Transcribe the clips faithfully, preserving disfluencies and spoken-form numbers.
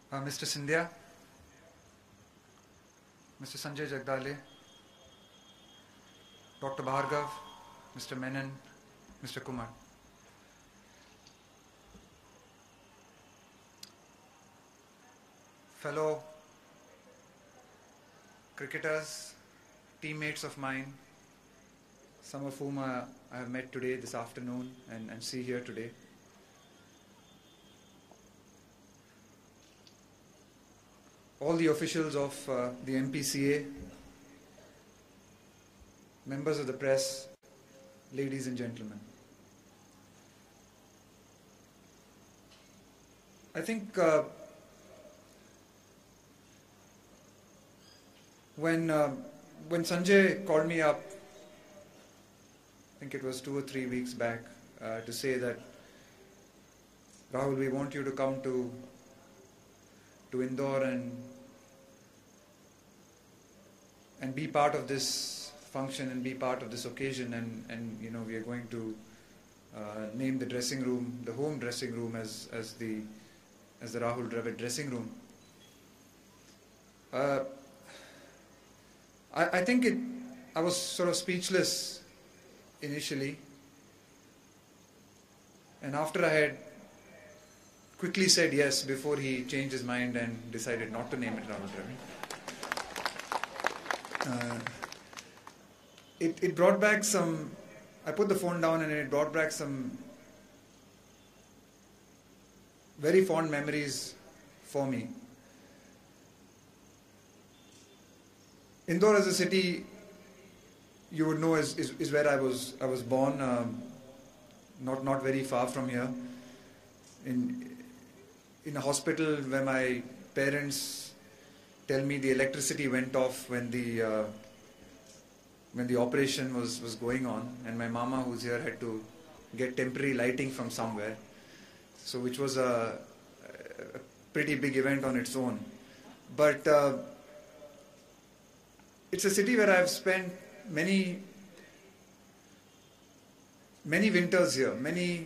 uh, Mister Sindhya, Mister Sanjay Jagdale, Doctor Bhargav, Mister Menon, Mister Kumar. Fellow cricketers, teammates of mine, some of whom uh, I have met today, this afternoon, and, and see here today. All the officials of uh, the M P C A, members of the press, ladies and gentlemen. I think uh, when uh, when Sanjay called me up, I think it was two or three weeks back, uh, to say that, Rahul, we want you to come to to Indore and and be part of this function and be part of this occasion, and, and you know, we are going to uh, name the dressing room, the home dressing room, as as the as the Rahul Dravid dressing room. Uh, I, I think it. I was sort of speechless initially, and after I had quickly said yes before he changed his mind and decided not to name it Rahul Dravid. Uh, it, it brought back some, I put the phone down and it brought back some very fond memories for me. Indore as a city, you would know, is, is, is where I was I was born, um, not not very far from here, in in a hospital where my parents tell me the electricity went off when the uh, when the operation was, was going on, and my mama, who's here, had to get temporary lighting from somewhere, so which was a, a pretty big event on its own. But uh, it's a city where I've spent many many winters here, many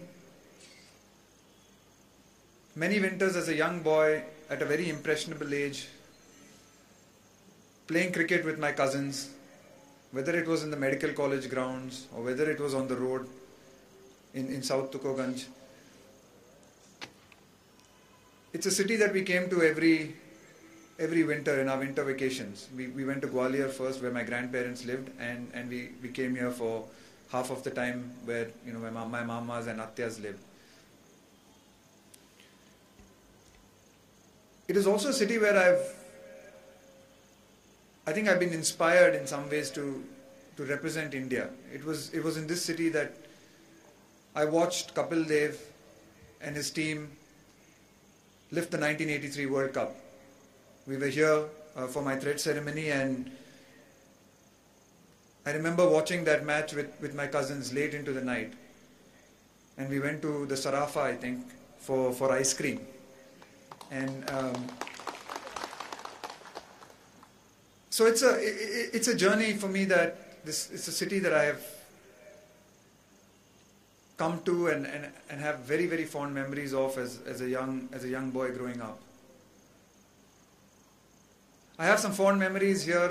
many winters as a young boy at a very impressionable age, playing cricket with my cousins, whether it was in the medical college grounds or whether it was on the road in, in South Tukoganj. It's a city that we came to every every winter in our winter vacations. We, we went to Gwalior first, where my grandparents lived, and, and we, we came here for half of the time where, you know, my, ma my mamas and atyas lived. It is also a city where I've, I think I've been inspired in some ways to, to represent India. It was, it was in this city that I watched Kapil Dev and his team lift the nineteen eighty-three World Cup. We were here uh, for my thread ceremony, and I remember watching that match with, with my cousins late into the night. And we went to the Sarafa, I think, for, for ice cream. And um, so it's a, it, it's a journey for me that this, it's a city that I have come to and, and, and have very, very fond memories of as, as, a young, as a young boy growing up. I have some fond memories here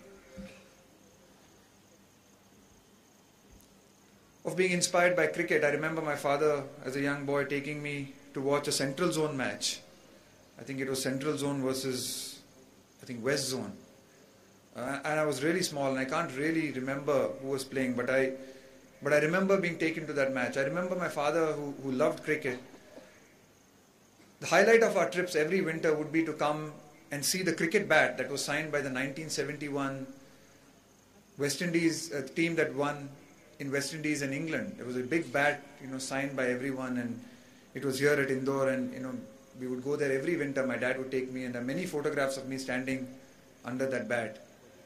of being inspired by cricket. I remember my father as a young boy taking me to watch a Central Zone match. I think it was Central Zone versus, I think, West Zone. Uh, and I was really small and I can't really remember who was playing, but I, but I remember being taken to that match. I remember my father, who, who loved cricket. The highlight of our trips every winter would be to come and see the cricket bat that was signed by the nineteen seventy-one West Indies uh, team that won in West Indies and England. It was a big bat, you know, signed by everyone, and it was here at Indore, and you know, we would go there every winter. My dad would take me, and there are many photographs of me standing under that bat.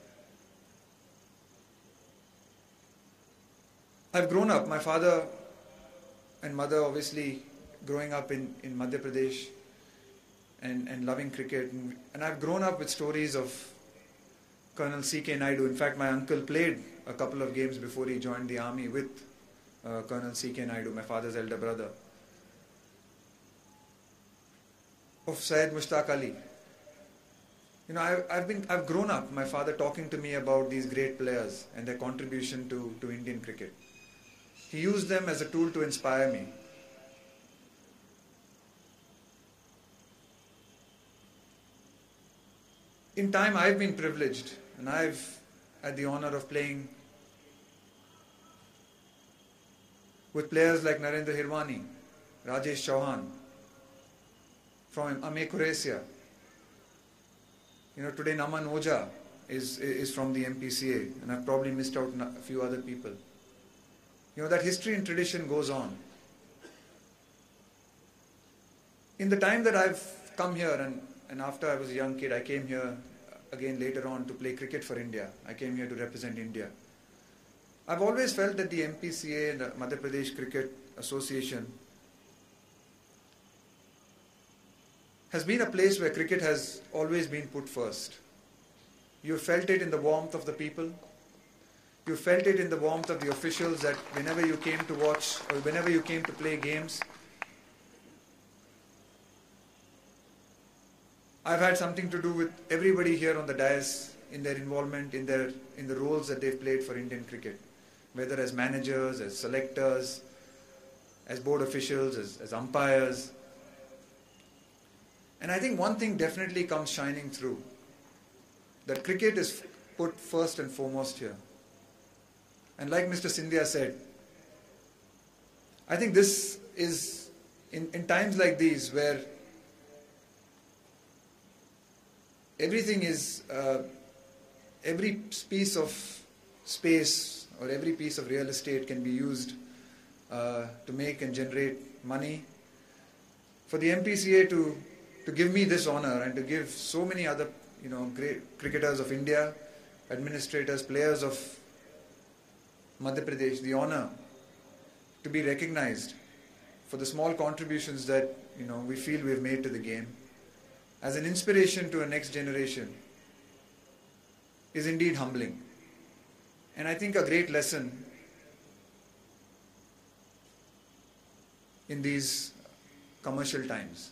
I've grown up, my father and mother obviously growing up in, in Madhya Pradesh, and, and loving cricket. And, and I've grown up with stories of Colonel C K Naidu. In fact, my uncle played a couple of games before he joined the army with uh, Colonel C K Naidu, my father's elder brother. of Syed Mushtaq Ali. You know, I've, I've been, I've grown up, my father talking to me about these great players and their contribution to, to Indian cricket. He used them as a tool to inspire me. In time, I've been privileged, and I've had the honor of playing with players like Narendra Hirwani, Rajesh Chauhan, from Ame Qurecia. You know, today Naman Oja is, is from the M P C A, and I've probably missed out on a few other people. You know, that history and tradition goes on. In the time that I've come here, and, and after I was a young kid, I came here again later on to play cricket for India. I came here to represent India. I've always felt that the M P C A and the Madhya Pradesh Cricket Association has been a place where cricket has always been put first. You felt it in the warmth of the people. You felt it in the warmth of the officials, that whenever you came to watch or whenever you came to play games, I've had something to do with everybody here on the dais in their involvement, in their in the roles that they've played for Indian cricket, whether as managers, as selectors, as board officials, as, as umpires. And I think one thing definitely comes shining through, that cricket is put first and foremost here. And like Mister Scindia said, I think this is, in, in times like these where everything is, uh, every piece of space or every piece of real estate can be used uh, to make and generate money. For the M P C A to, to give me this honor and to give so many other, you know, great cricketers of India, administrators, players of Madhya Pradesh, the honor to be recognized for the small contributions that, you know, we feel we've made to the game, as an inspiration to a next generation, is indeed humbling. And I think a great lesson in these commercial times.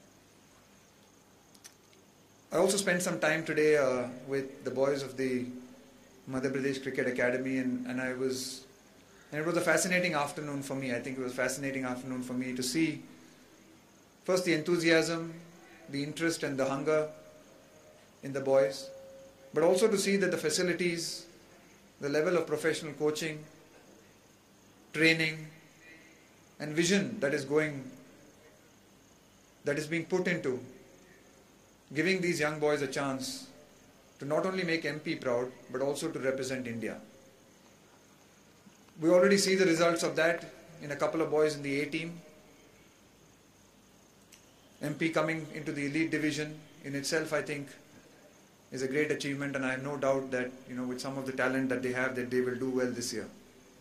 I also spent some time today uh, with the boys of the Madhya Pradesh Cricket Academy, and, and I was, and it was a fascinating afternoon for me. I think it was a fascinating afternoon for me to see first the enthusiasm, the interest and the hunger in the boys, but also to see that the facilities, the level of professional coaching, training and vision that is going, that is being put into giving these young boys a chance to not only make M P proud, but also to represent India. We already see the results of that in a couple of boys in the A team. M P coming into the elite division in itself, I think, is a great achievement, and I have no doubt that, you know, with some of the talent that they have, that they will do well this year.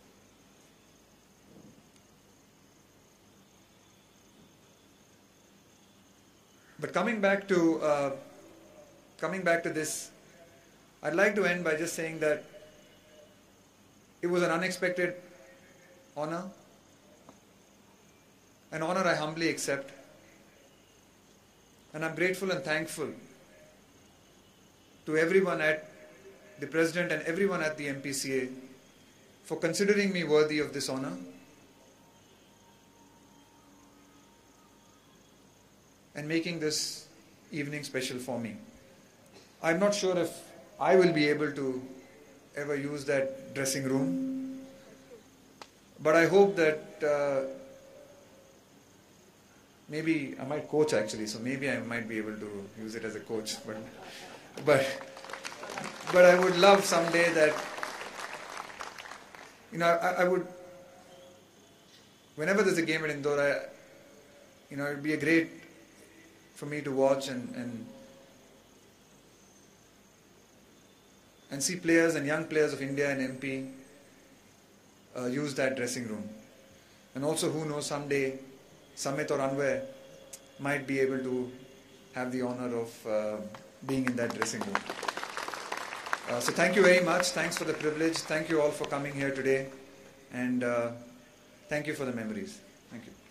But coming back to uh, coming back to this, I'd like to end by just saying that it was an unexpected honor, an honor I humbly accept, and I'm grateful and thankful to everyone at the President and everyone at the M P C A for considering me worthy of this honor, and making this evening special for me. I'm not sure if I will be able to ever use that dressing room, but I hope that uh, maybe I might coach actually, so maybe I might be able to use it as a coach, but but but I would love someday that, you know, I, I would, whenever there's a game at Indore, I, you know, it would be a great for me to watch and, and and see players and young players of India and M P uh, use that dressing room. And also, who knows, someday Samit or Anwar might be able to have the honor of uh, being in that dressing room. Uh, so thank you very much. Thanks for the privilege. Thank you all for coming here today. And uh, thank you for the memories. Thank you.